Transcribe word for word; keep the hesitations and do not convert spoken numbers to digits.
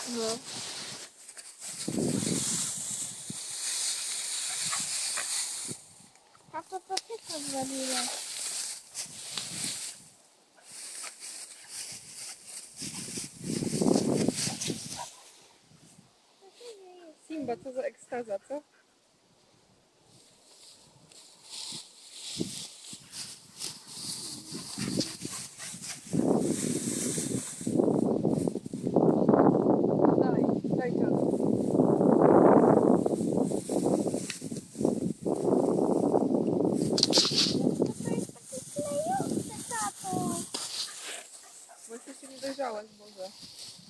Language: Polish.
No. A to to ty to zrobiłeś. Simba, co za ekstaza, co? Daj, daj czas. Bo jesteście niedojrzałe, Boże.